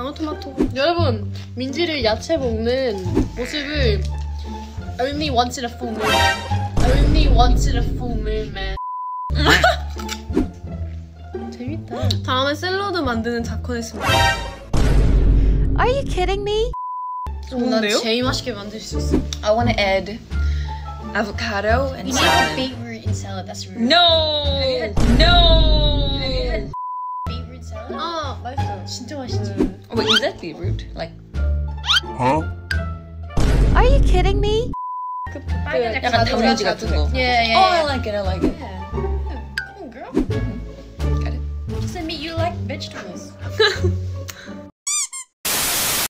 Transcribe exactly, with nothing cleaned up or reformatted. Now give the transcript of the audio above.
방울토마토. 여러분, 민지를 야채 먹는 모습을 only once in a full moon. Only once in a full moon, man. 재밌다. 다음에 샐러드 만드는 작권 했습니다. Are you kidding me? 난 제일 맛있게 만들 수 있어. I want to add avocado and You salmon. need beetroot in salad. That's rude. No! No! Have you had beetroot salad? 아, 맛있어. 진짜 맛있지. Oh, wait, is that beetroot? Like, Are you kidding me? 그 약간 단무지 같은 거. Yeah, yeah. Oh, I like it. I like it. Yeah. Come on, girl. Got it. Just admit you like vegetables.